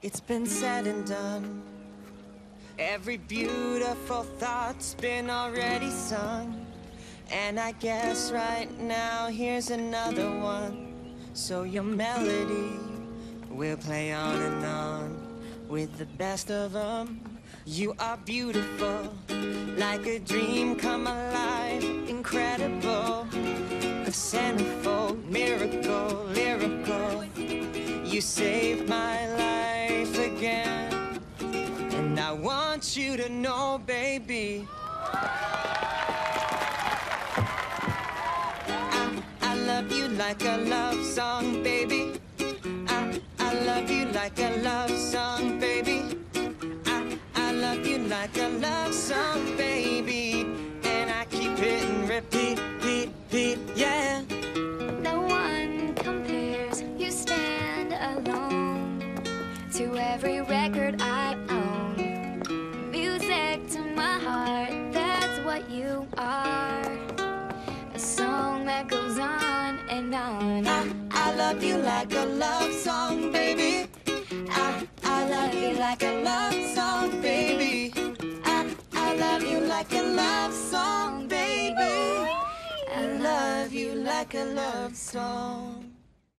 It's been said and done. Every beautiful thought's been already sung. And I guess right now here's another one. So your melody will play on and on with the best of them. You are beautiful, like a dream come alive, incredible, a centerfold, miracle, lyrical. You saved my life again, and I want you to know, baby, I love you like a love song, baby. I love you like a love song, baby. I love you like a love song, baby. And I keep hitting repeat, repeat, yeah. No one compares, you stand alone to every record I own. Music to my heart, that's what you are. A song that goes on and on. I love you like a love song, baby. I love you like a love song, baby. I love you like a love song, baby. I love you like a love song.